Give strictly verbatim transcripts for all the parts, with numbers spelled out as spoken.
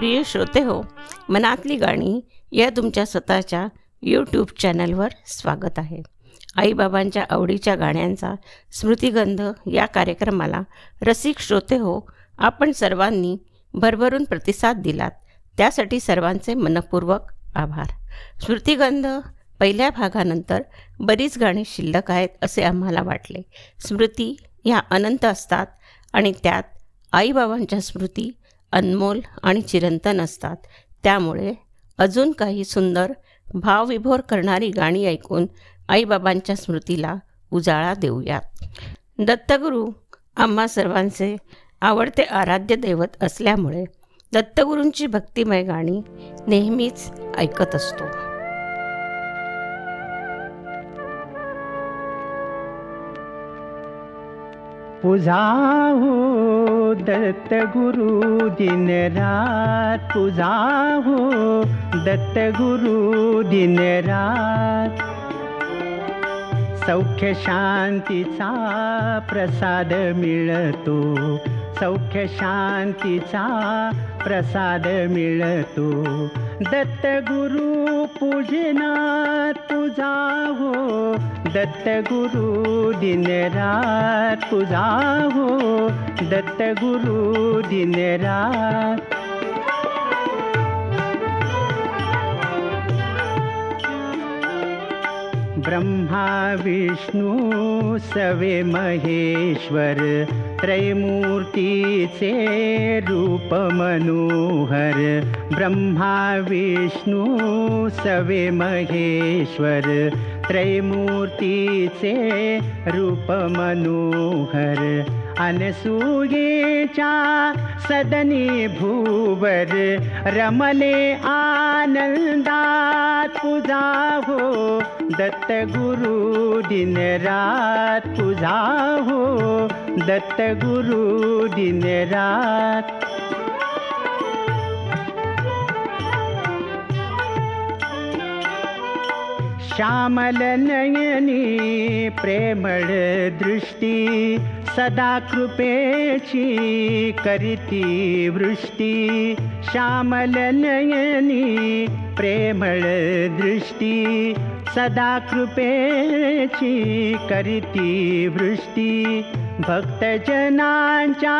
प्रिय श्रोते हो, मनातली गाणी या तुमच्या स्वतःच्या यूट्यूब चॅनलवर स्वागत आहे. आईबाबांच्या आवडीच्या गाण्यांचा स्मृतिगंध या कार्यक्रमाला रसिक श्रोते हो, आपण सर्वांनी भरभरून प्रतिसाद दिलात, त्यासाठी सर्वांचे मनपूर्वक आभार. स्मृतिगंध पहिल्या भागानंतर बरीच गाणी शिल्लक आहेत असे आम्हाला वाटले. स्मृती ह्या अनंत असतात आणि त्यात आईबाबांच्या स्मृती अनमोल आणि चिरंतन असतात. त्यामुळे अजून काही सुंदर भावविभोर करणारी गाणी ऐकून आईबाबांच्या स्मृतीला उजाळा देऊयात. दत्तगुरू आम्हा सर्वांचे आवडते आराध्य दैवत असल्यामुळे दत्तगुरूंची भक्तिमय गाणी नेहमीच ऐकत असतो. पुजाहो दत्तगुरु दिन रात, पुजाहो दत्तगुरु दिन रात. सौख्य शांतीचा प्रसाद मिळतो, सौख्य शांतीचा प्रसाद मिळतो. दत्तगुरु पूजनात तुझाहो, दत्तगुरु दिन रात तुझाहो, दत्तगुरु दिन रात. ब्रह्मा विष्णू सवे महेश्वर, त्रैमूर्तीचे रूप मनोहर. ब्रह्मा विष्णू सवे महेश्वर, त्रैमूर्तीचे रूप मनोहर. अनसूयेच्या सदनी भूवर, रमले आनंदात. पुजाहो दत्तगुरु दिन रात, पुजाहो दत्तगुरु दिन रात. श्यामल नयनी प्रेमळ दृष्टी, सदा कृपेची करीती वृष्टी. श्यामल नयनी प्रेमळ दृष्टी, सदा कृपेची करीती वृष्टी. भक्तजनांच्या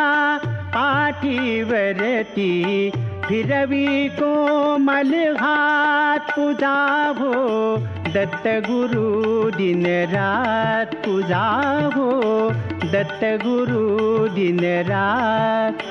पाठीवरती फिरवी कोमल हात. पुजाहो दत्तगुरु दिन रात, पुजाहो दत्तगुरु दिन रात.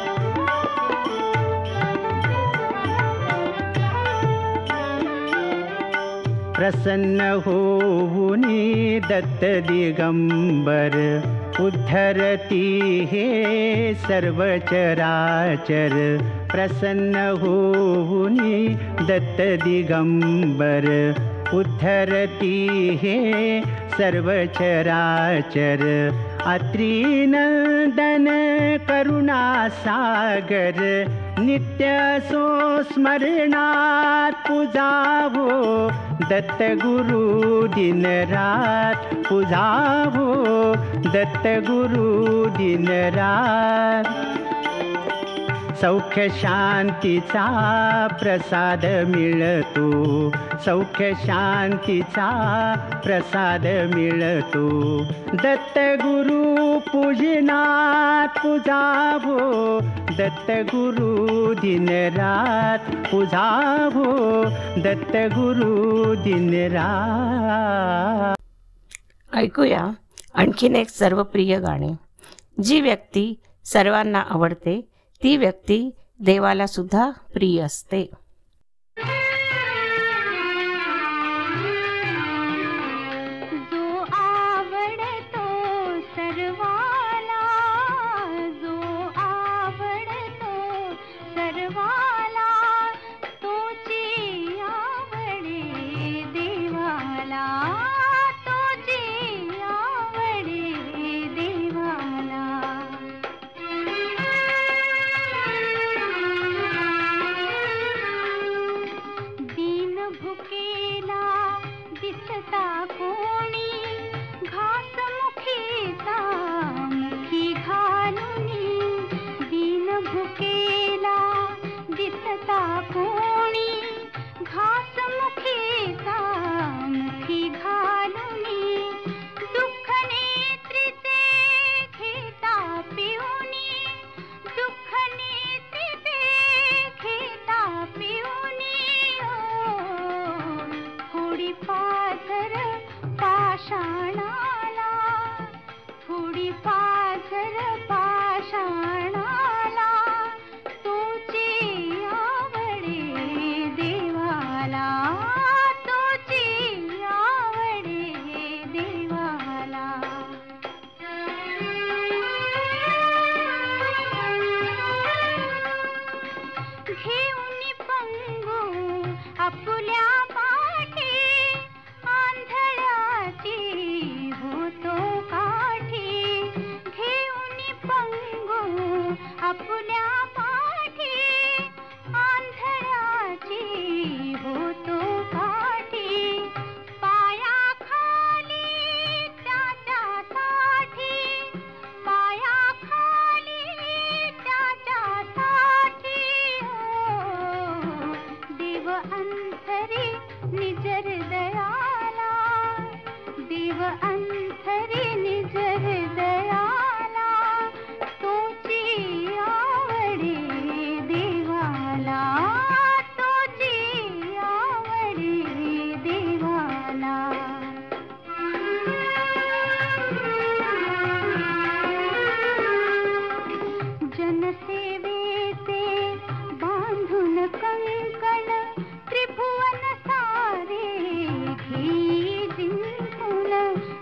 प्रसन्न होऊनी दत्त दिगंबर, उद्धरती हे सर्व चराचर. प्रसन्न होऊनी दत्त दिगंबर, उद्धरती हे सर्व चराचर. अत्री नंदन करुणा सागर, नित्य सो स्मरणात. पुजाहो दत्तगुरु दिन रात, पुजाहो दत्तगुरु दिन रात. सौख्य शांतीचा प्रसाद मिळतो, सौख्य शांतीचा प्रसाद मिळतो. दत्तगुरु पूजनात पुजाहो, दत्तगुरु दिन रात पुजाहो, दत्तगुरु दिन रात. ऐकूया आणखीन एक सर्वप्रिय गाणे. जी व्यक्ती सर्वांना आवडते ती व्यक्ती देवाला सुद्धा प्रिय असते.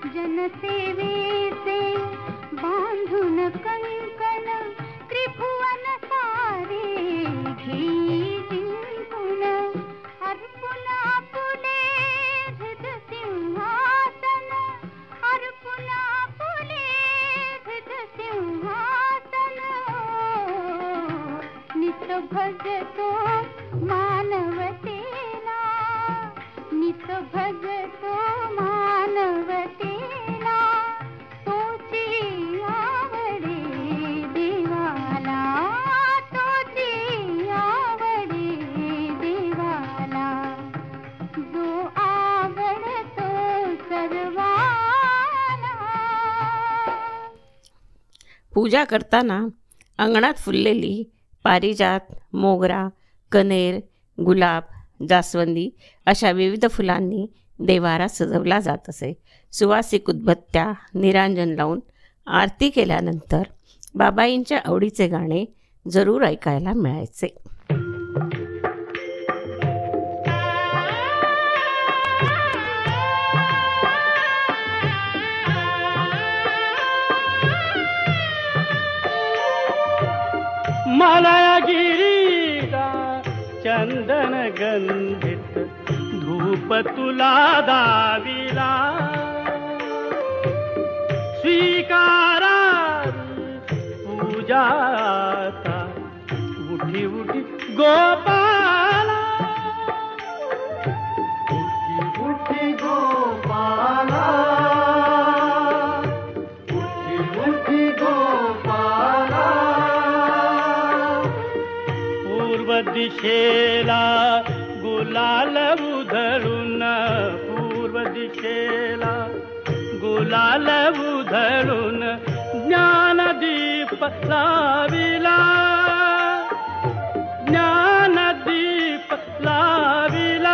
जनसेवेचे बांधून कंकण त्रिभुवन सारे घेई जिंकून अर्पुन आपुले हृद सिंहासन अर्पुन आपुले हृद सिंहासन नित भजतो मानवतेला नित भजतो मानवतेला तोची आवडे देवाला तोची आवडे देवाला जो आवडतो सर्वाला. पूजा करताना अंगणात फुललेली पारिजात, मोगरा, कनेर, गुलाब, जास्वंदी अशा विविध फुलांनी देवारा सजवला जात असे. सुवासिक उदबत्त्या, निरांजन लावून आरती केल्यानंतर बाबाईंच्या आवडीचे गाणे जरूर ऐकायला मिळायचे. मलयगिरीला चंदन गंधित धूप तुला दाविला स्वीकारा पूजाता उठी उठी गोपाला उठी उठी गोपाला उठी उठी गोपाला पूर्व दिशेला गुलाल उधळून पूर्व दिशेला गुलाल उधळून ज्ञानदीप लाविला ज्ञानदीप लाविला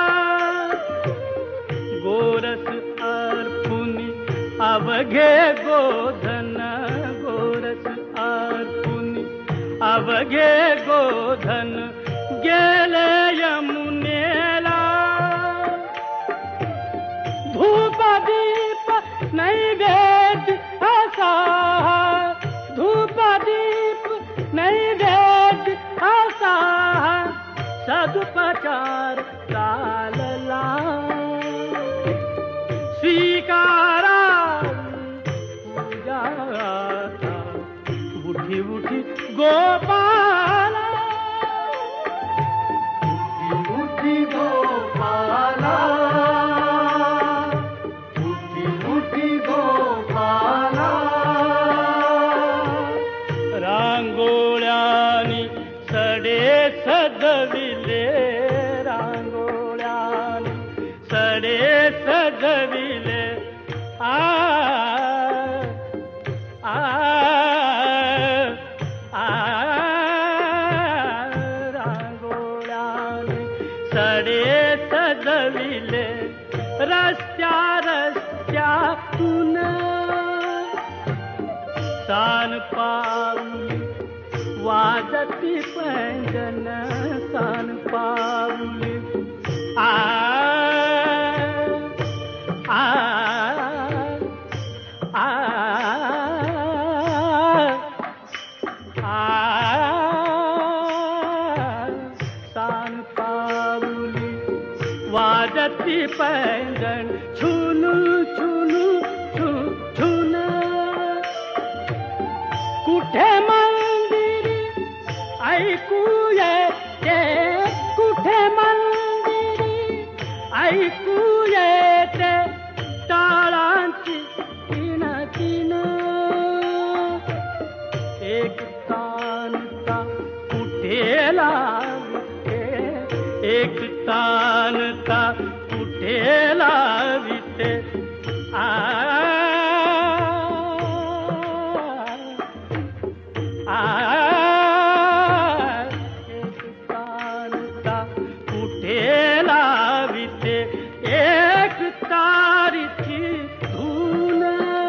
गोरस अर्पुनी अवघे गोधन गोरस अर्पुनी अवघे गोधन गेले यमुनेला धूप दीप नैवेद्य असा धूप दीप नैवेद्य असा सदुपचार चालला स्वीकारा पूजाता उठी उठी गोपाला उठी उठी गोपाला उठी उठी गोपाला रांगोळ्यानी सडे सजविले रांगोळ्यानी सडे सजविले आ रस्त्या रस्त्यातून सान पाऊली वाजती पैंजन सान पाऊली आ आ आ सान पाऊली वाजती पैंजण छुनू छुनू छू छुन कुठे मंदिरी ऐकू येते कुठे मंदिरी ऐकू येते टाळांची तीन तीन एक तानता कुठे लागते एक तानता कुठे लाविते आ आ एक तानता कुठे लाविते एक तारीची धून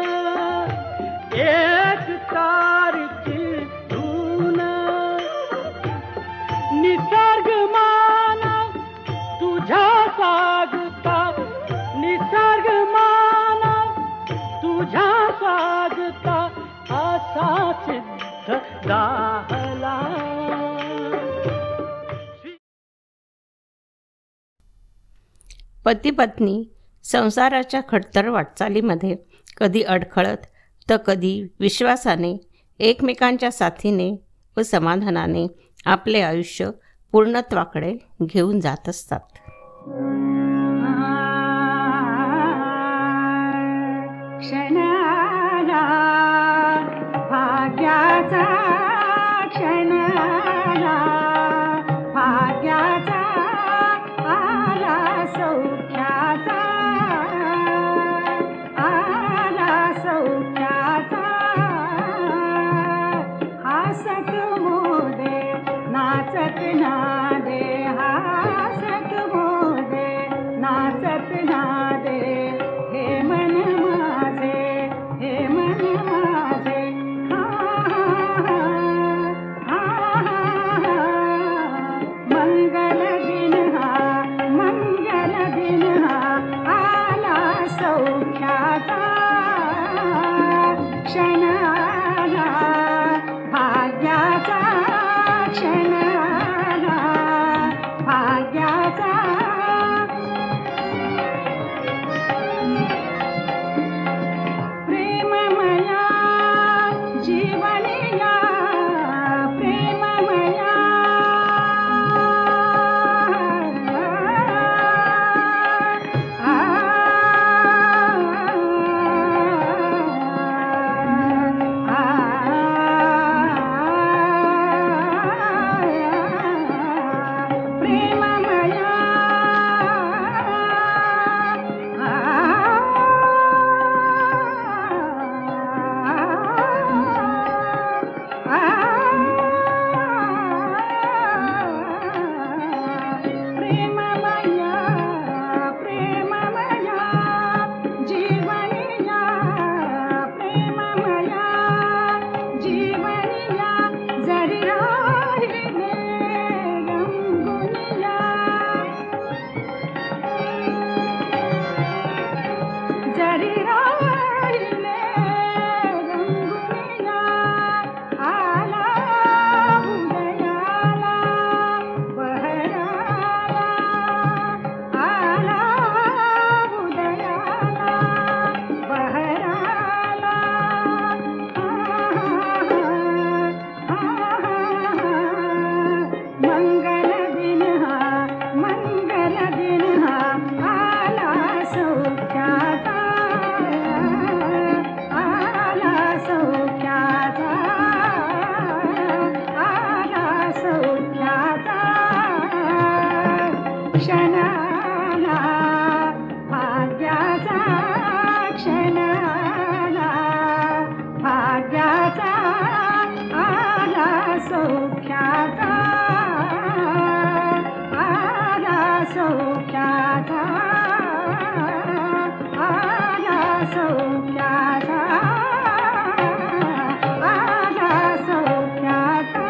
एक तारीची धून निसर्ग माना तू लागता असा सिद्ध दाहला. पती पत्नी संसाराच्या खडतर वाटचालीमध्ये कधी अडखळत तर कधी विश्वासाने एकमेकांच्या साथीने व समाधानाने आपले आयुष्य पूर्णत्वाकडे घेऊन जात असतात. क्षणाला भाग्याचा क्षणाला भाग्याचा आला सौख्याचा आला सौख्याचा हासत मोदे नाचत नादे हासत मोदे नाचत नादे हे मन माझे हे मन माझे हा हा हा मंगल दिन हा मंगल दिन हा आला सौख्याचा क्षण आला भाग्याचा क्षण आला भाग्याचा. प्रेममया जीवनिया प्रेममया आ, प्रेममया प्रेममया प्रेममया जीवनिया प्रेममया जीवनिया जरी राहिले रंगुनिया जरी राहिले रंगुनिया आला उदयाला बहराला आला उदयाला बहराला मंगल दिन हा मंगल दिन हा आला सौख्याचा आला सौख्याचा आला सौख्याचा क्षणाला भाग्याचा क्षणाला भाग्याचा आला सौख्याचा आला सौख्याचा आला सौख्याचा आला सौख्याचा.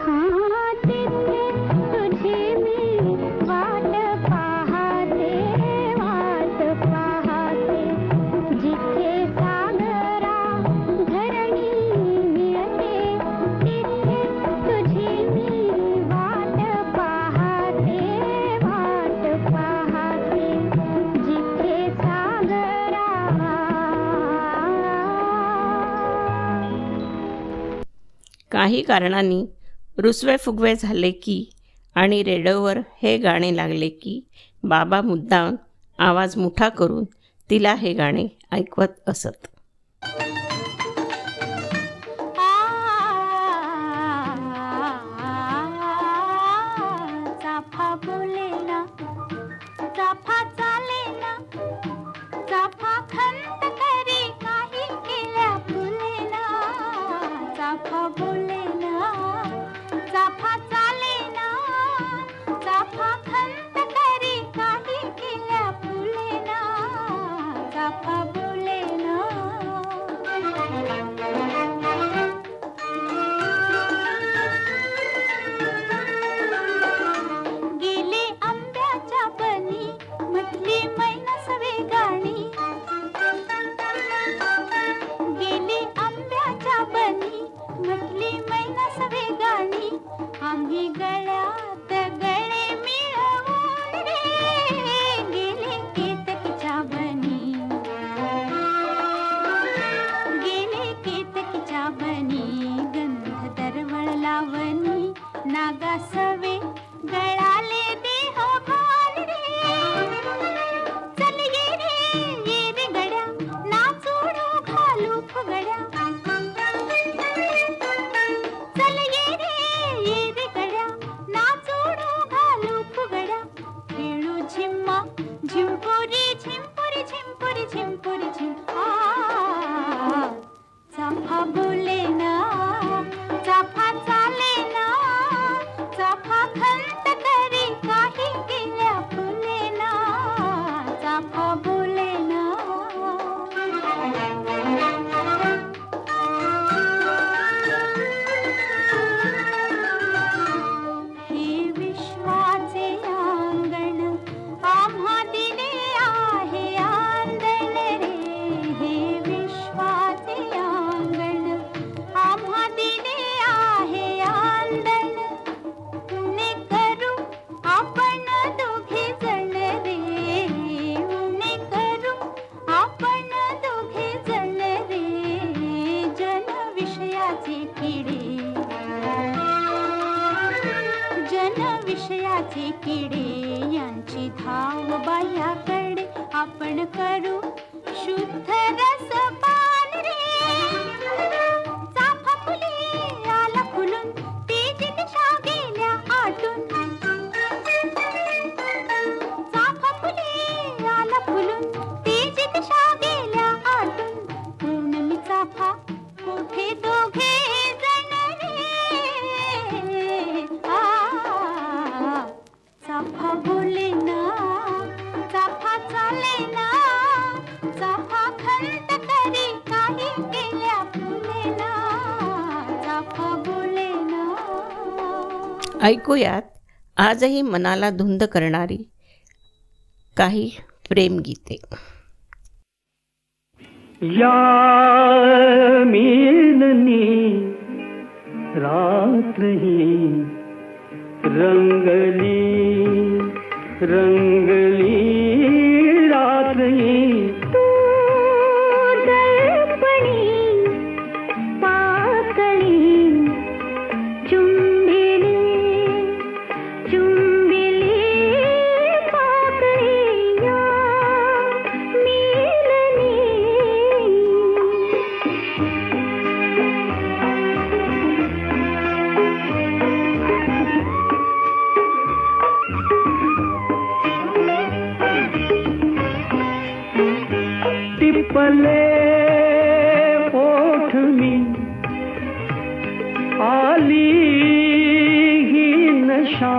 हाँ तिथे तुझी मी वाट पाहते वाट पाहते जिथे सागरा धरणी मिळते तिथे तुझी मी वाट पाहते वाट पाहते जिथे सागरा. काही कारणांनी रुसवे फुगवे झाले की आणि रेडिओवर हे गाणे लागले की बाबा मुद्दाम आवाज मोठा करून तिला हे गाणे ऐकवत असत. चाफा बोले ना चाफा चाले ना चाफा खंत करी काही केल्या फुले ना चाफा बोले ना चाफा चाले ना चाफा खंत करी काही केल्या फुले ना चाफा बोले ना. गेले आंब्याच्या बनी म्हटली मैना सवे गाणी गेले आंब्याच्या बनी म्हटली मैना सवे गाणी आम्ही गळ्यात गळे मिळवून रे गेले केतकीच्या बनी गेले केतकीच्या बनी गंध दरवळ लावणी नागा सवे गळाले देह भान रे चल ये रे ये रे गड्या नाचोडू घालू फुगड्या चल ये रे ये रे गड्या नाचोडू घालू फुगड्या खेळू झिम्मा झिंपुरी झिंपुरी झिंपुरी झिंपुरी झिम आ चाफा बोले ना चाफा चाले ना चाफा खंत करी काही केल्या फुले ना चाफा बोले ना. हे विश्वाचे अंगण आम्हा दिले आहे आंदण रे हे विश्वाचे अंगण आम्हा दिले आहे आंदण उणे करू आपण दोघे जण रे उणे करू आपण दोघे जण रे जन विषयाचे किडे जन विषयाचे किडे यांची धाव बाह्याकडे आपण करू शुद्ध रसपान रे चाफा फुले आला फुलून तेज दिशा गेल्या आटून चाफा फुले आला फुलून तेज दिशा गेल्या आटून पूनमी चाफा कुठे दोघे जण रे आ चाफा बोले ना चाफा चाले ना चाफा खंत करी काही केल्या फुले ना चाफा बोले ना. ऐकूयात आजही मनाला धुंद करणारी काही प्रेमगीते. यामिनी रात्र ही रंगली रंगली रात्र ही तू दर्पणी पाकळी चुंबिली चुंबिली पाकळी या मिलनी टिपले ओठ मी आली ही नशा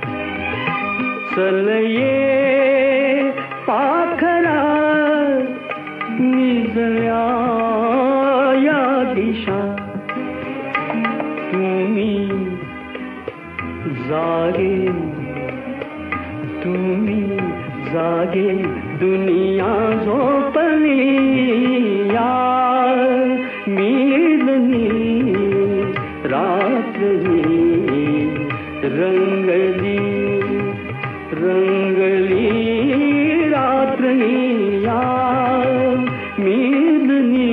चल ये पाखरा निजळ्या या दिशा तुम्ही जागे तुम्ही जागे दुनिया झोपली या मिळणी रात्री रंगली रंगली रात्री या मिळणी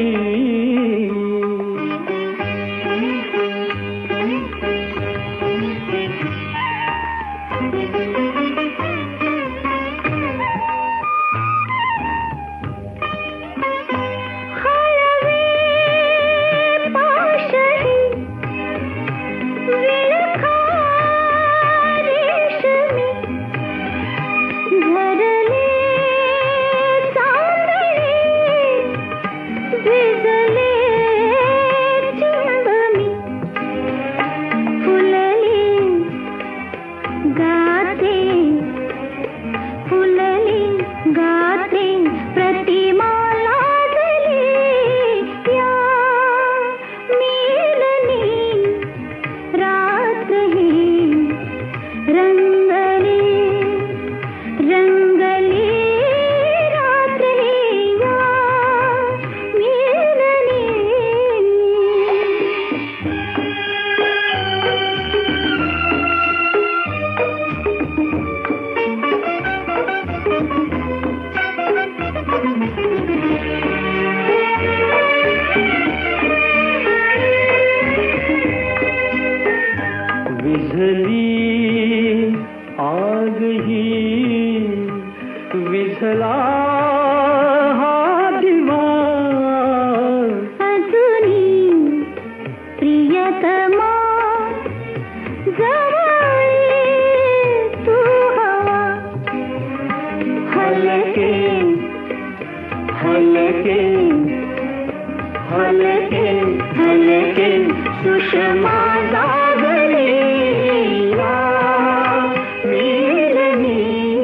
विझला हा दिवा अजुनी प्रियतमा जवळ तू हवा हलके हलके हलके हलके सुषमा जागले या मिळणी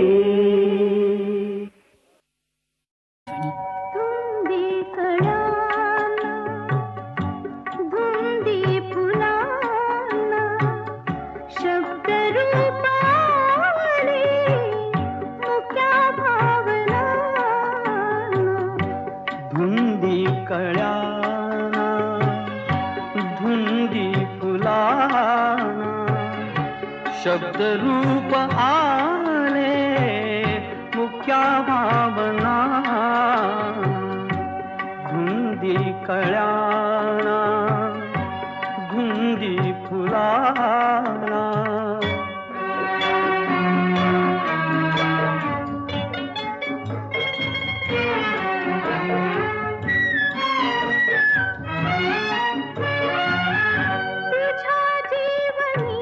धुंदी कळाना धुंदी फुलाना शब्द रूपाने मुक्या भावना धुंदी कळ्याना धुंदी फुलाना शब्द रूप आले मुक्या भावना धुंदी कळ्याना धुंदी फुलाना तुझ्या जीवनी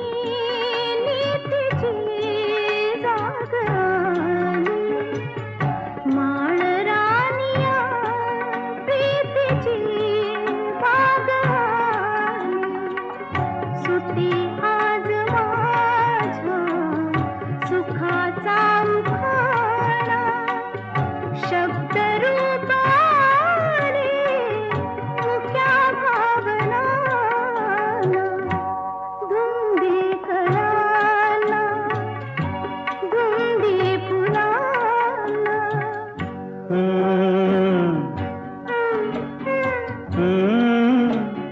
नीतीची जाग आली माळ रानिया प्रीतीची बाग आली सुटी आज माझ्या सुखाचा उखाणा शब्द रूप आले मुक्या भावना धुंदी कळाला धुंदी फुलाला हम्म, हम्म.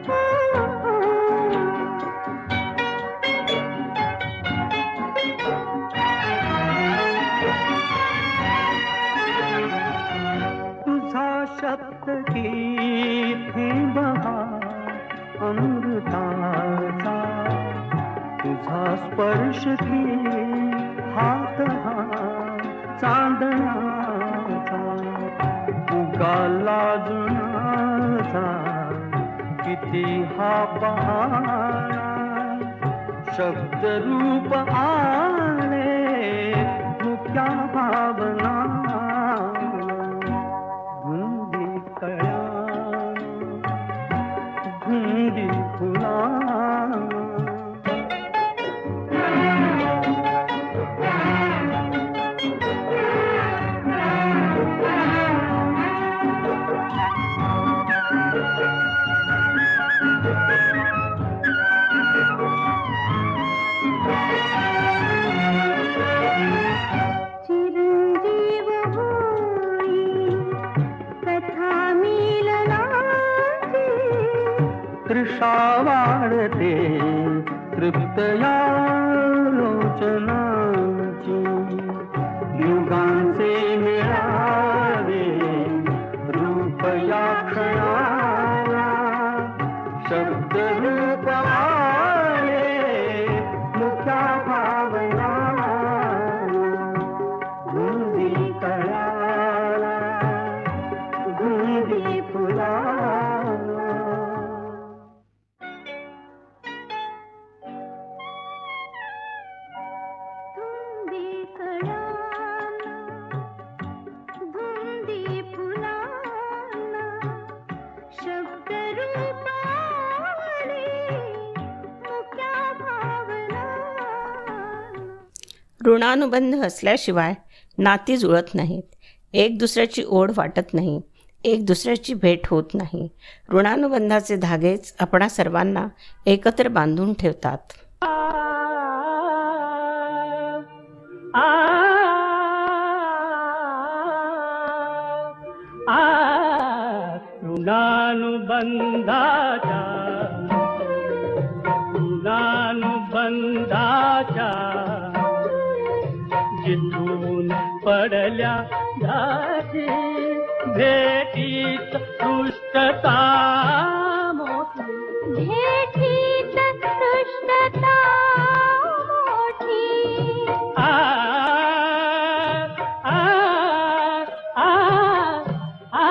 तुझा शब्द की थेंब हा अमृताचा तुझा स्पर्श की हात हा चांदणाचा उगाला जुनाचा किती हा बहारा शब्द रूप आले मुक्या भावना धुंदी कळ्याना धुंदी फुलाना तृप्त या लोचनाची युगांचे मिळावे रूप या क्षणाला शब्द रूप आले मुक्या भावना गुंदी कळाला गुंदी फुलाला ऋणानुबंध असल्याशिवाय नाती जुळत नाहीत. एक दुसऱ्याची ओढ वाटत नाही, एक दुसऱ्याची भेट होत नाही. ऋणानुबंधाचे धागेच आपणा सर्वांना एकत्र बांधून ठेवतात. ऋणानुबंधाच्या ऋणानुबंधाच्या जिथून पडल्या धागी भेटीत दृष्टता मोठी भेटीत दृष्टता मोठी आ आ आ आ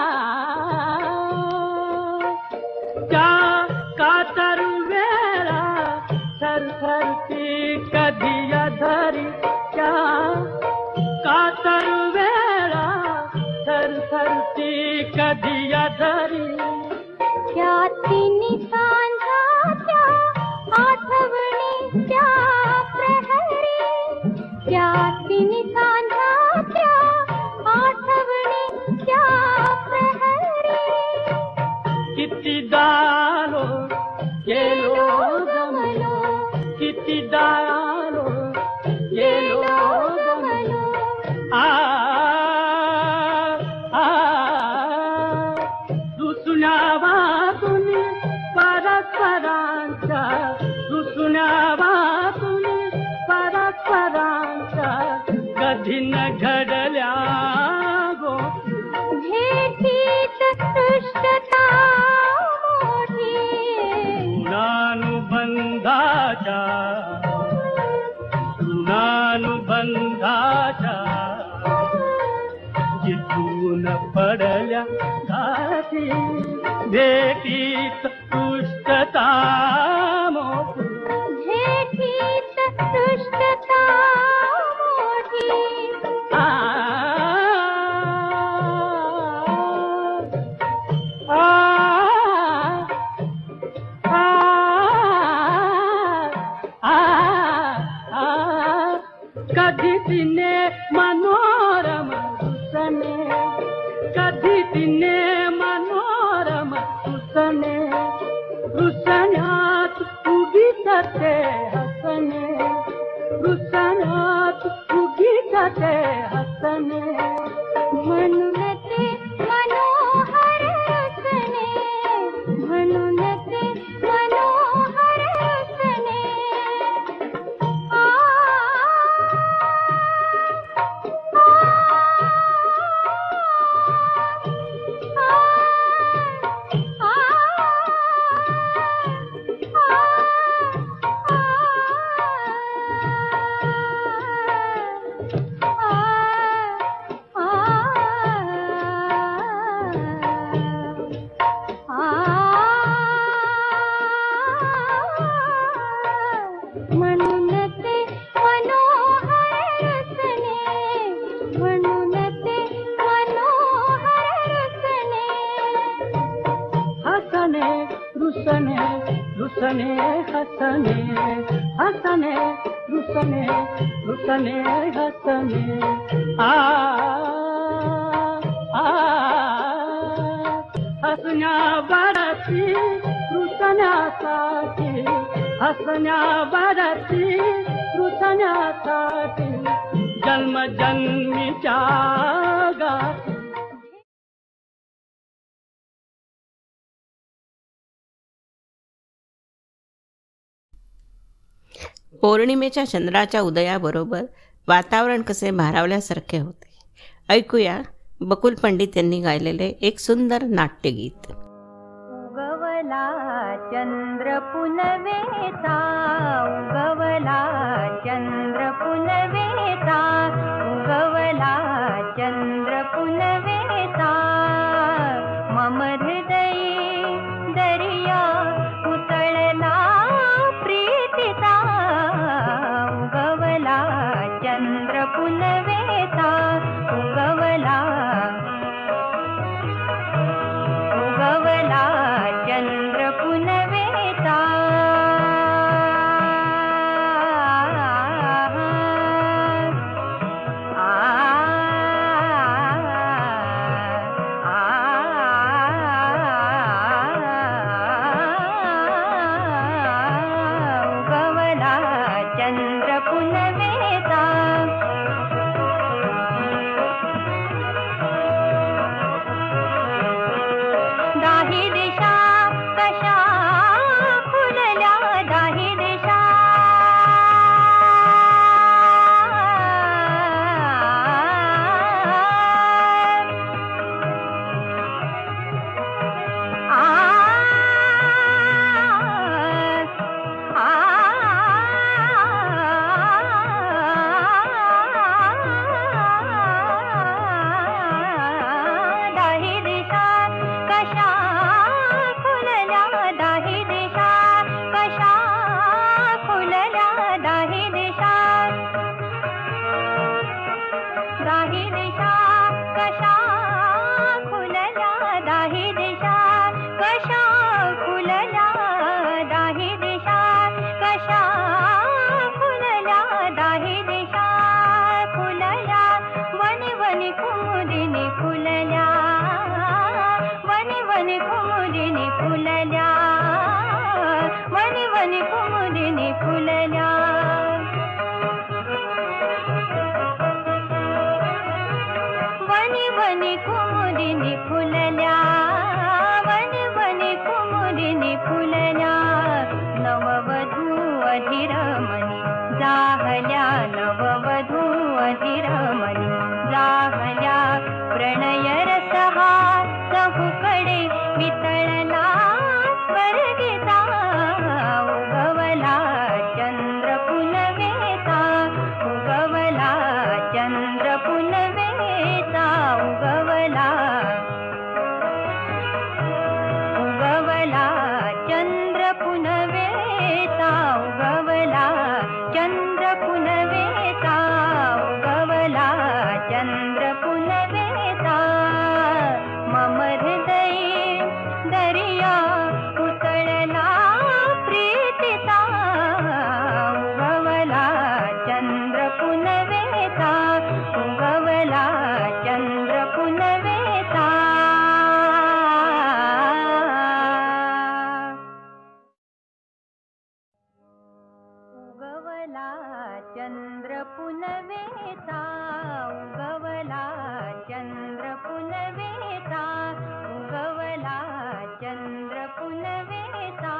त्या कातर वेळा थरथरती कधी धरी त्या कातर वेळा थरथरती कधी धरी त्या तिन्ही सांजाच्या आठवणीच्या प्रहरी त्या तिन्ही सांजाच्या आठवणीच्या प्रहरी किती दालो गेलो गमलो किती दालो गेलो गमलो आ आ दुसुन्या वातून परस्परांच्या दुसुन्या वातून परस्परांच्या कधी न घडल्या गो भेटीत दृष्टता मोठी ऋणानुबंधाच्या ऋणानुबंधाच्या जिथून पडल्या धागी भेटीत दृष्टता मोठी भेटीत दृष्टता मोठी आ आ आ आ कधी तिने मनोरम सुसने कधी तिने मनोरम सुसने रुसण्यात उगीच ते हसने रुसण्यात उगीच ते हसने म्हणून ते मनोहर रसने म्हणून ते मनोहर रसने आ म्हणून ते मनोहर रसने म्हणून ते मनोहर रसने हसने रुसने रुसने हसने हसने रुसने रुसने हसने आ आ हसण्या बरसी रुसण्यासाठी हसण्या बरसी रुसण्यासाठी जन्म जन्मीच्या गाठी पौर्णिमेच्या चंद्राच्या उदयाबरोबर वातावरण कसे भारावल्यासारखे होते. ऐकूया बकुल पंडित यांनी गायलेले एक सुंदर नाट्यगीत. उगवला चंद्र पुनवेचा, उगवला चंद्र पुनवेचा, उगवला चंद्र पुनवेचा. मम हृदयी दरिया उसळला प्रीतीचा, उगवला चंद्र पुनवेचा, उगवला उगवला चंद्र पुनवेचा. उगवला चंद्र पुनवेचा. दाही दिशा कशा फुलल्या, दाही दिशा आ दाही दिशा कशा फुलल्या, दाही दिशा कशा फुलल्या, दाही दिशा दाही दिशा कशा फुलल्या, दाही दिशा कशा फुलल्या, दाही दिशा कशा फुलल्या, दाही दिशा फुलल्या. वनी वनी कुमुदिनी फुलल्या, वनी वनी कुमुदिनी फुलल्या, वनी वनी कुमुदिनी फुलल्या. वनी वनी कुमुदिनी फुलल्या, वनी वनी कुमुदिनी फुलल्या. नववधू अधिरमणी जाहल्या, नववधू अधिरमणी जाहल्या. प्रणय रसहा चहूकडे वितळला स्वर्गीचा, उगवला चंद्र पुनवेचा, उगवला चंद्र पुनवेचा, उगवला उगवला चंद्र पुनवेचा, उगवला चंद्र पुनवेचा, उगवला चंद्र पुनवेचा. मम हृदयी दरिया उसळला प्रीतीचा, उगवला चंद्र पुनवेचा, उगवला चंद्र पुनवेचा. उगवला चंद्र पुनवेचा, उगवला चंद्र पुनवेचा, उगवला चंद्र पुनवेचा.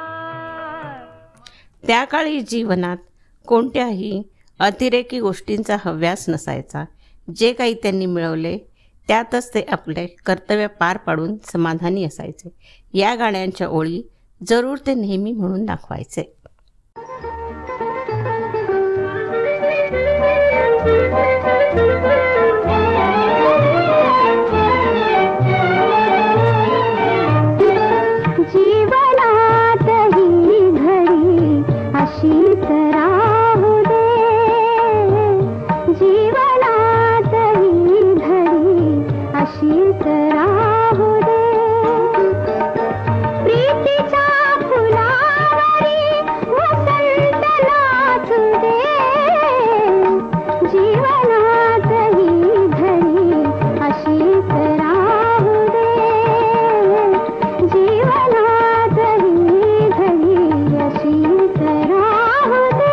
त्या काळी जीवनात कोणत्याही अतिरेकी गोष्टींचा हव्यास नसायचा. जे काही त्यांनी मिळवले त्यातच ते आपले कर्तव्य पार पाडून समाधानी असायचे. या गाण्यांच्या ओळी जरूर ते नेहमी म्हणून दाखवायचे. जीवनात ही घडी अशीच राहू दे, जीवनात ही घडी अशीच राहू दे. प्रीतीच्या फुलावरी वसंत नाचू दे, जीवनात ही घडी अशीच राहू दे, जीवनात ही घडी अशीच राहू दे.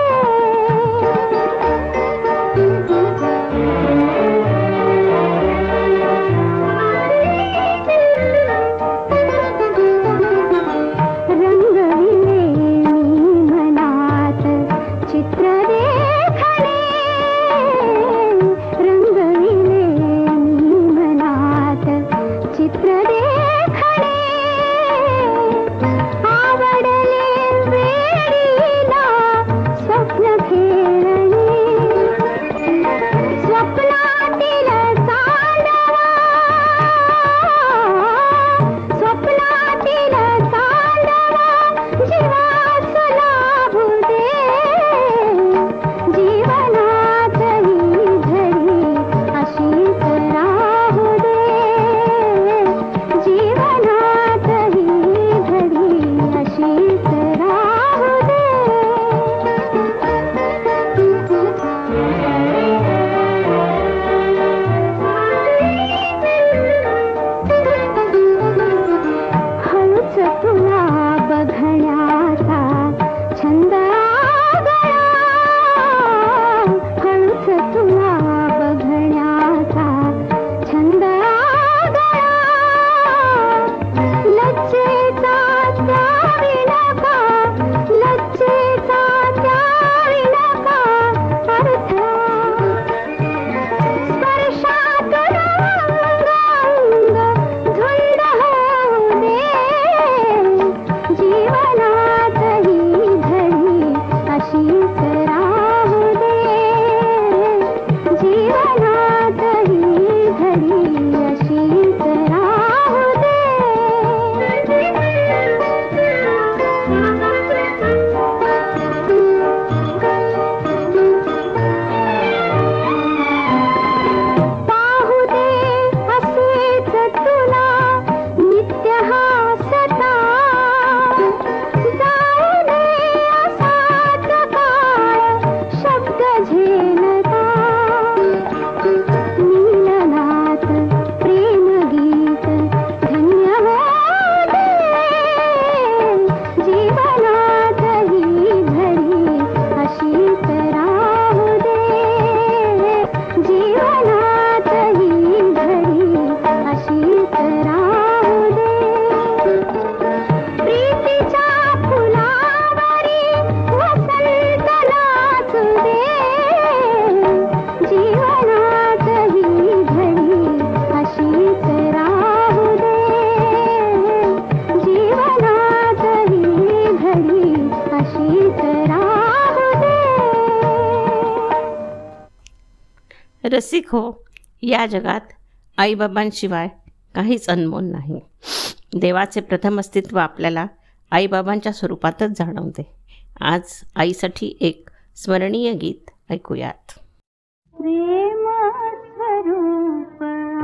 रसिक हो, या जगात आईबाबांशिवाय काहीच अनमोल नाही. देवाचे प्रथम अस्तित्व आपल्याला आईबाबांच्या स्वरूपातच जाणवते. आज आईसाठी एक स्मरणीय गीत ऐकूयात. प्रेम स्वरूप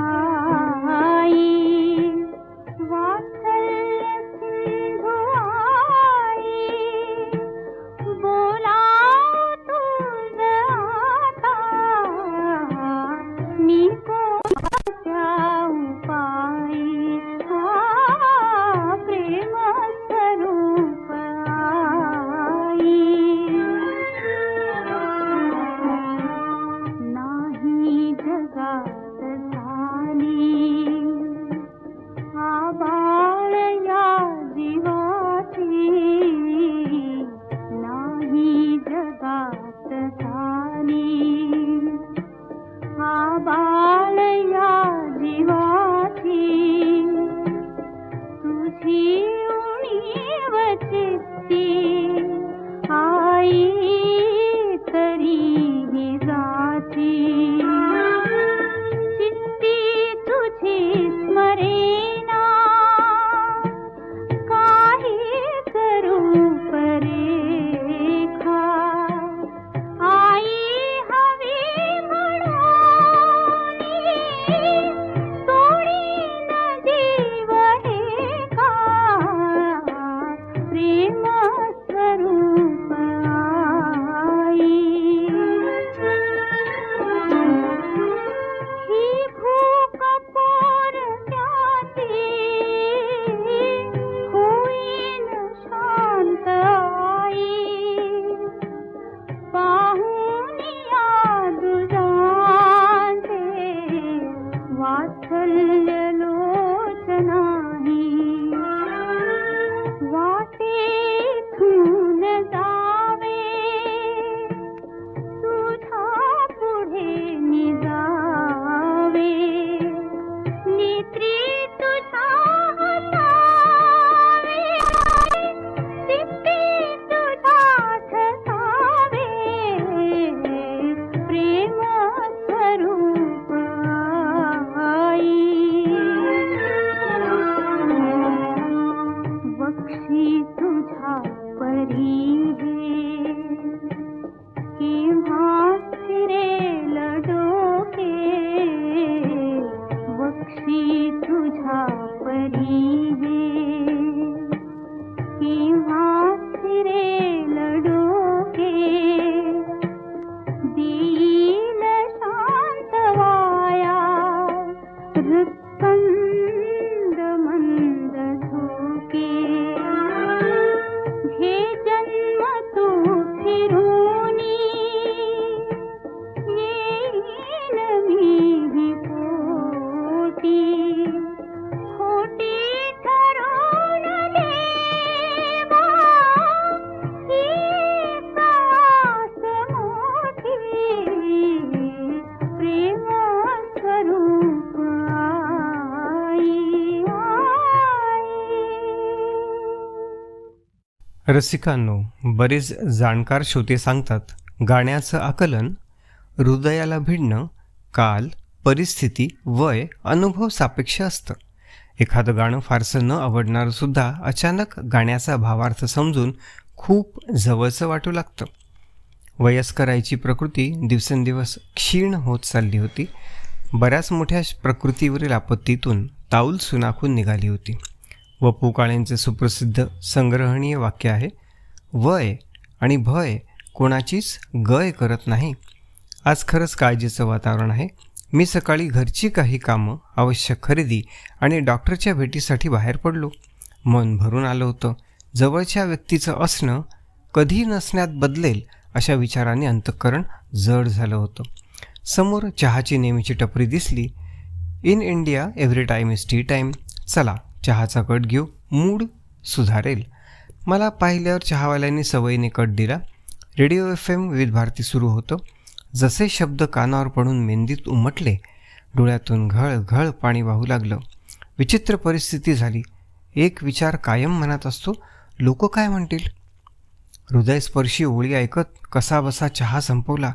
आई, वात्सल्य सिंधू आई, बोलाव तुझ आता, मी कोणत्या उपायी. आ, प्रेम स्वरूप आई, नाही जगात झाली आबाळ या जीवाची, नाही जगात झाली आबाळ या जीवाची, तुझी उणीव चित्ती आई तरीही जाती, चित्ती तुझी स्मरेना, काही करू परेखा, आई हवी म्हणून सोडीन जीव हे का, प्रेम स्वरूप आई. ही भूक पोरक्याची होईन शांत आई, पाहून या दुजांचे वात्सल्य लोचनाही, वाटेतून जावे तुझा पुढे निजावे, नेत्री तुझा हसावे, चित्ती तुझा ठसावे, प्रेम स्वरूप आई. बक्षी तुझा परी हे, केव्हा फिरेल डोके, बक्षी तुझा परी हे, केव्हा फिरेल डोके, देईल शांत वाया हृत्पंद मंद झोके, हे जन्म तू फिरूनी येईन मीही पोटी, खोटी ठरवून देवा ही कास मोठी, प्रेम स्वरूप आई, आई. रसिकांनो, बरेच जाणकार श्रोते सांगतात गाण्याचं आकलन हृदयाला भिडणं काल, परिस्थिती, वय, अनुभव सापेक्ष असतं. एखादं गाणं फारसं न आवडणारं सुद्धा अचानक गाण्याचा भावार्थ समजून खूप जवळचं वाटू लागतं. वयस्कराईची प्रकृती दिवसेंदिवस क्षीण होत चालली होती. बऱ्याच मोठ्या प्रकृतीवरील आपत्तीतून ताऊल सुनाखून निघाली होती. वपू काळेंचे सुप्रसिद्ध संग्रहणीय वाक्य आहे, वय आणि भय कोणाचीच गय करत नाही. आज खरंच काळजीचं वातावरण आहे. मी सकाळी घरची काही कामं, आवश्यक खरेदी आणि डॉक्टरच्या भेटीसाठी बाहेर पडलो. मन भरून आलं होतं. जवळच्या व्यक्तीचं असणं कधी नसण्यात बदलेल अशा विचाराने अंतःकरण जड झालं होतं. समोर चहाची नेहमीची टपरी दिसली. In India every time is tea time. चला चहाचा कट घेऊ, मूड सुधारेल. मला पाहिल्यावर चहावाल्यांनी सवयीने कट दिला. Radio F M Vividh Bharati सुरू होतं. जसे शब्द कानावर पडून मेंदीत उमटले, डोळ्यातून घळ घळ पाणी वाहू लागलं. विचित्र परिस्थिती झाली. एक विचार कायम मनात असतो, लोक काय म्हणतील. हृदयस्पर्शी ओळी ऐकत कसा बसा चहा संपवला.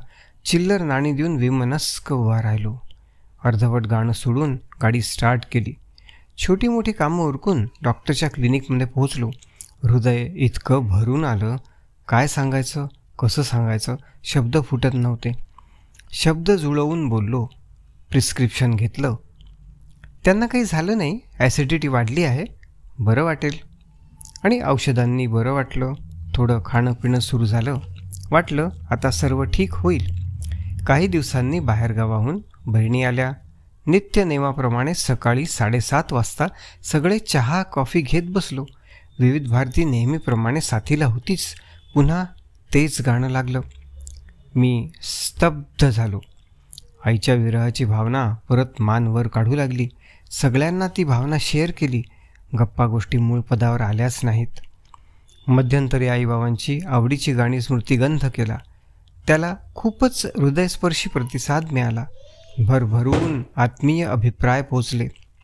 चिल्लर नाणी देऊन विमनस्क उभा राहिलो. अर्धवट गाणं सोडून गाडी स्टार्ट केली. छोटी मोठी कामं उरकून डॉक्टरच्या क्लिनिकमध्ये पोहोचलो. हृदय इतकं भरून आलं, काय सांगायचं, कसं सांगायचं, शब्द फुटत नव्हते. शब्द जुळवून बोललो. प्रिस्क्रिप्शन घेतलं. त्यांना काही झालं नाही, ॲसिडिटी वाढली आहे, बरं वाटेल. आणि औषधांनी बरं वाटलं. थोडं खाणं पिणं सुरू झालं. वाटलं आता सर्व ठीक होईल. काही दिवसांनी बाहेरगावाहून बहिणी आल्या. नित्य नेमाप्रमाणे सकाळी साडेसात वाजता सगळे चहा कॉफी घेत बसलो. विविध भारती नेहमीप्रमाणे साथीला होतीच. पुन्हा तेच गाणं लागलं. मी स्तब्ध झालो. आईच्या विरहाची भावना परत मान वर काढू लागली. सगळ्यांना ती भावना शेअर केली. गप्पा गोष्टी मूळ पदावर आल्याच नाहीत. मध्यंतरी आईबाबांची आवडीची गाणी स्मृतिगंध केला. त्याला खूपच हृदयस्पर्शी प्रतिसाद मिळाला. भरभरून आत्मीय अभिप्राय पोचले.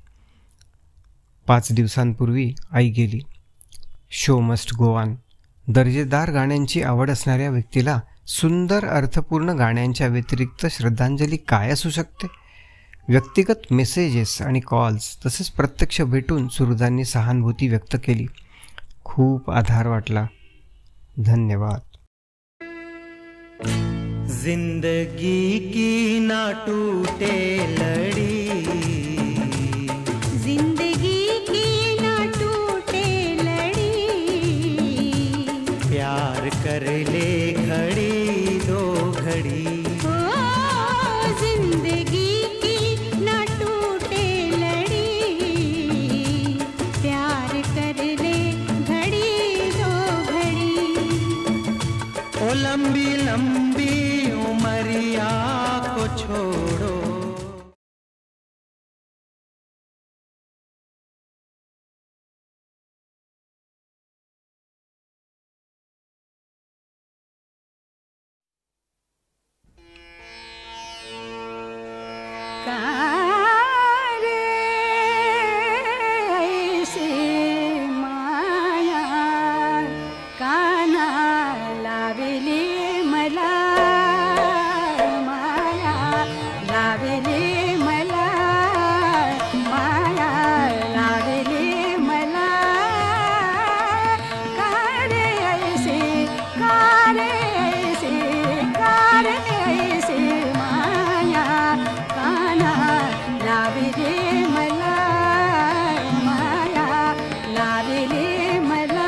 पाच दिवसांपूर्वी आई गेली. Show must go on. दर्जेदार गाण्यांची आवड असणाऱ्या व्यक्तीला सुंदर अर्थपूर्ण गाण्यांच्या व्यतिरिक्त श्रद्धांजली काय असू शकते. व्यक्तिगत मेसेजेस आणि कॉल्स तसेच प्रत्यक्ष भेटून सुहृदांनी सहानुभूती व्यक्त केली. खूप आधार वाटला. धन्यवाद. जिंदगी की ना टूटे लड़ी, जिंदगी की ना टूटे लड़ी, प्यार कर ले घड़ी दो घड़ी, ओ जिंदगी की ना टूटे लड़ी, प्यार कर ले घड़ी दो घड़ी, ओ लंबी लंबी उमरिया को छोड़ो. कारे ऐसे माया काना लावेले मला, माया लावेले मला, माया लावेले मला, कारे ऐसे कारे ऐसे कारे ऐसे माया काना लावेले मला, माया लावेले मला,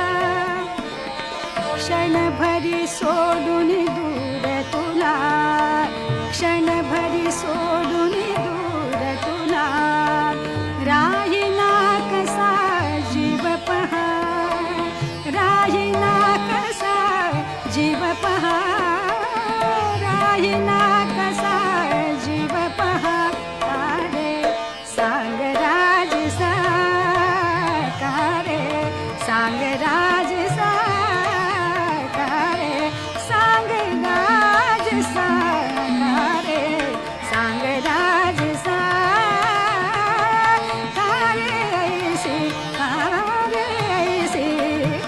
क्षणभरी सोडून दूर तुला, क्षणभरी सोडून दूर तुला, राहिना कसा जीव पहा, राहिना कसा जीव पहा, राहिना कसा जीव पहा, कारे सांग राज सा, कारे सांग राज सा, कारे सांग राज सा, कारे सांग राज सा, कारे ऐसे कारे ऐसे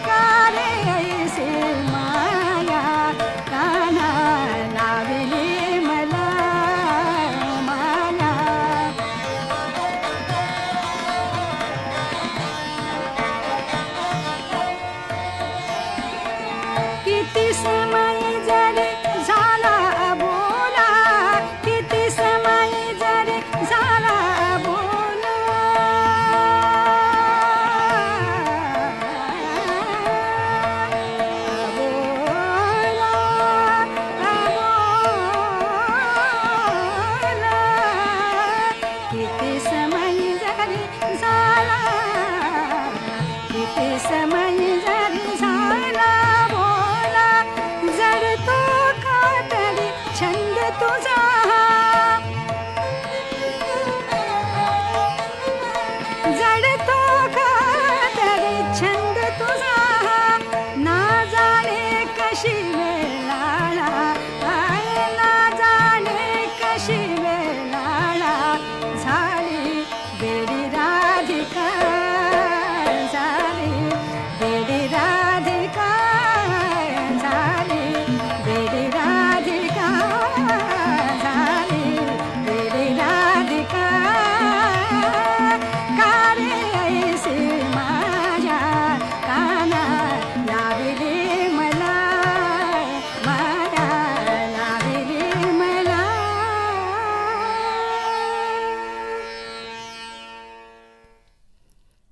कारे ऐसे माया काना लावेले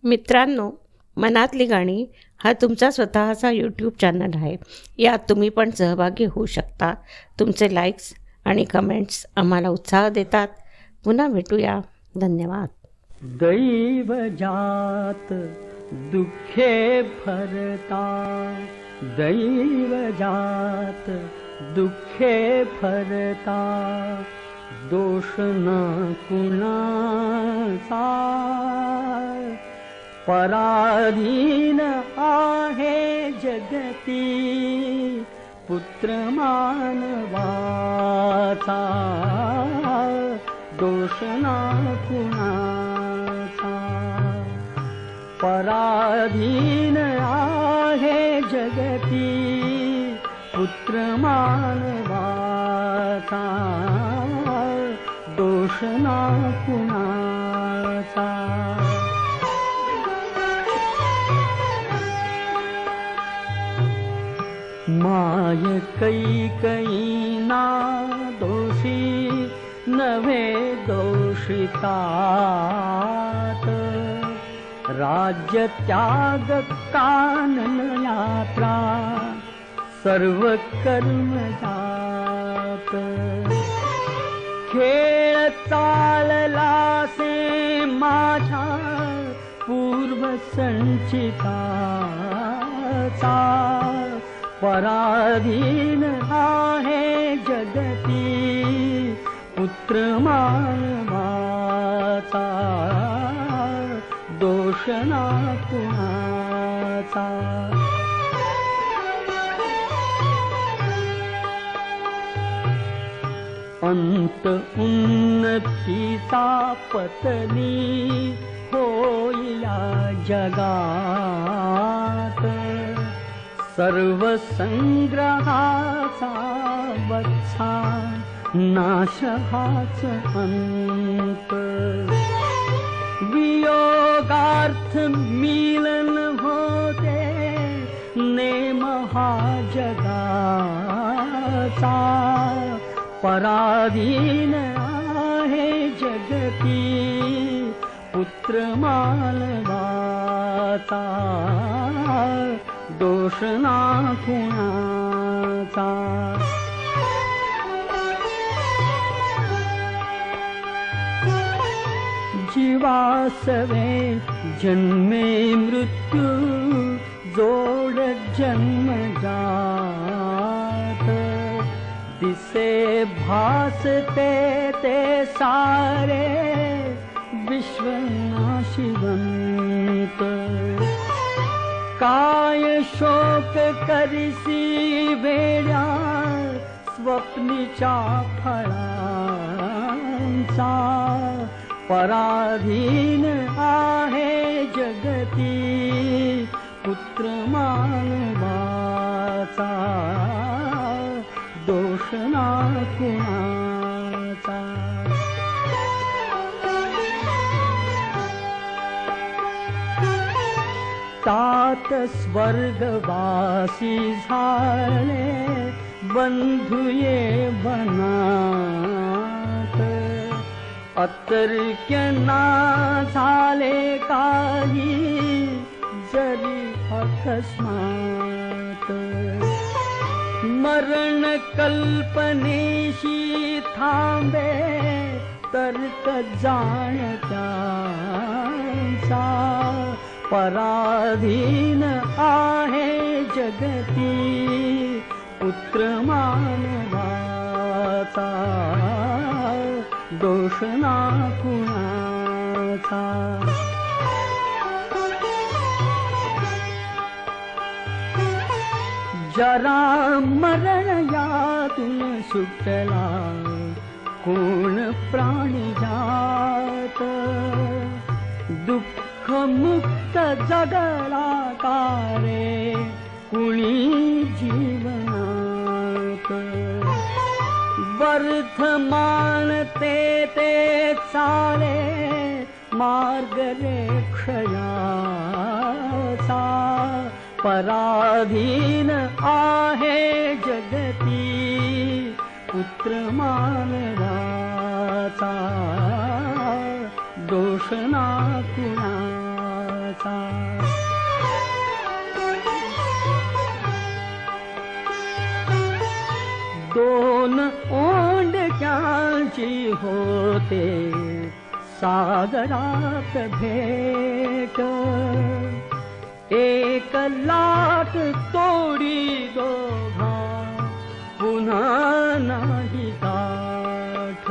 मित्रांनो, मनातली गाणी हा तुमचा स्वतःचा यूट्यूब चॅनल आहे. यात तुम्ही पण सहभागी होऊ शकता. तुमचे लाईक्स आणि कमेंट्स आम्हाला उत्साह देतात. पुन्हा भेटूया. धन्यवाद. दैव जात दुःखे भरता, दैव जात दुःखे भरता, दोष न कुणाचा, पराधीन आहे जगती पुत्र मानवाचा, दोष न कुणाचा, पराधीन आहे जगती पुत्र मानवाचा, दोष न कुणाचा. माय कैकयीना दोषी नव्हे दोषितात, राज्य त्याग कानन यात्रा सर्व कर्म जात. खेळ चाललासे माझ्या पूर्व संचिताचा, पराधीन आहे जगती पुत्र मानवाचा, दोष ना कुणाचा. अंत उन्नतीचा पतनी होई या जगात, सर्व संग्रहाचा वत्सा नाश हाच अंत. वियोगार्थ मिलन होते नेम हा जगाचा, पराधीन आहे जगती पुत्र मानवाचा, दोष ना कुणाचा. जीवासवे जन्मे मृत्यू जोड जन्म जात, दिसे भासते ते सारे विश्वनाशिवंत. काय शोक करिसी वेड्या स्वप्नीच्या फळांचा, पराधीन आहे जगती पुत्र मानवाचा, दोष ना कुणाचा. तात स्वर्गवासी झाले बंधुये वनात, अतर्क्य ना झाले काही जरी अकस्मात. मरण कल्पनेशी थांबे तर्क जाणत्यांचा, पराधीन आहे जगती पुत्र मानवाचा, दोष ना कुणाचा. जरा मरण यातून सुटला कोण प्राणी जात, दुःख मुक्त जगला कारे कुणी जीवनात. वर्धमान ते ते चाले मार्ग रे क्षयाचा, पराधीन आहे जगती पुत्र मानवाचा, दोष ना कुणाचा. दोन ओंडक्यांची होते सागरात भेट, एक लाट तोडी दोघा पुन्हा नाही गाठ.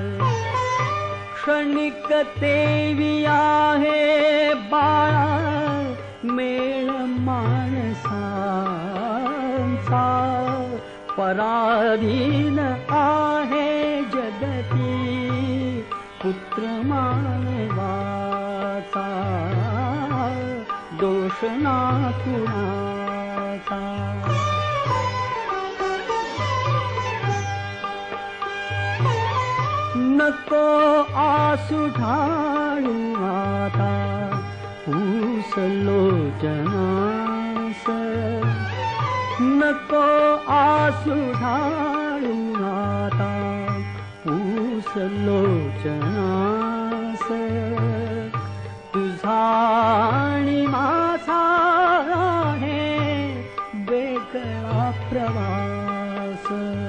क्षणिक तेवी आहे बाळा मेळ माणसांचा, पराधीन आहे जगती पुत्र मानवाचा. दोष ना कुणाचा. नको आसू ढाळू आता ऊस लोचनास, नको आसू ढाळू आता ऊस लोचनास. तुझा आणि माझा आहे वेगळा प्रवास.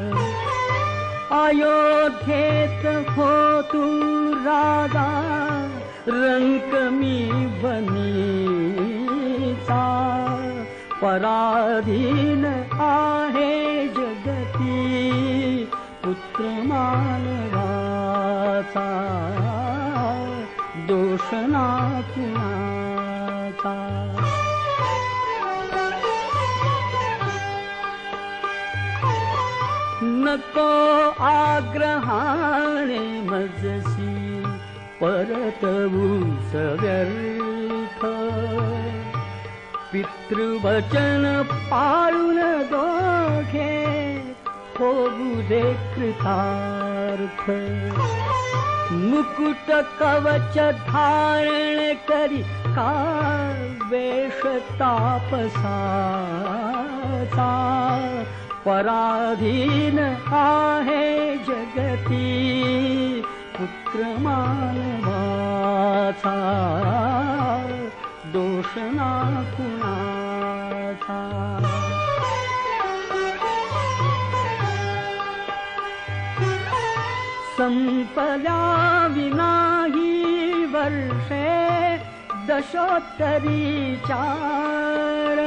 अयोध्येत हो तू राजा रंक मी बनीचा, पराधीन आहे जगती पुत्र मानवाचा. दोष ना कुणाचा. नको आग्रहाने मजसी परतवू व्यर्थ, पितृवचन पाळून दोघे होऊ दे कृतार्थ. मुकुट कवच धारण करी का वेश तापसाचा, पराधीन आहे जगती पुत्र मानवाचा. दोष ना कुणाचा. संपल्या विनाही वर्षे दशोत्तरी चार,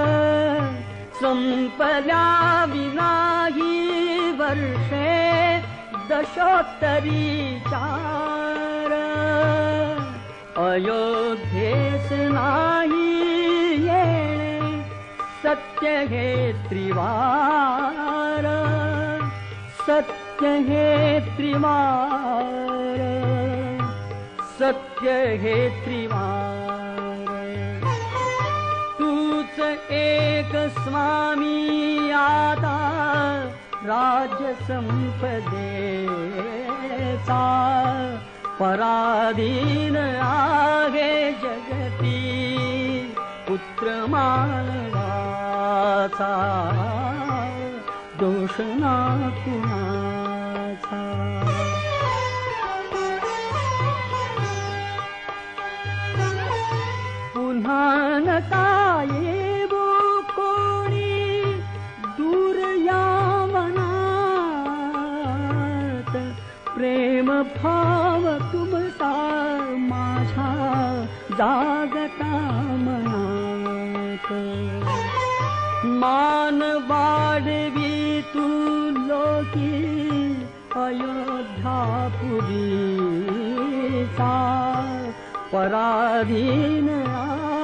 संपल्या विनाही वर्षे दशोत्तरी चार. अयोध्येस नाही येणे सत्य हे त्रिवार, सत्य हे त्रिवार, सत्य हे त्रिवार. तूच एक स्वामी आता राज्य संपदेचा, पराधीन आहे जगती पुत्र मानवाचा. दोष ना कुणाचा. पुन्हा नका येवो कोणी दूर या मनात, प्रेम भाव तुमचा माझा जागता मनात. मान वाढवी तू लोकी अयोध्यापुरीचा, पराधीन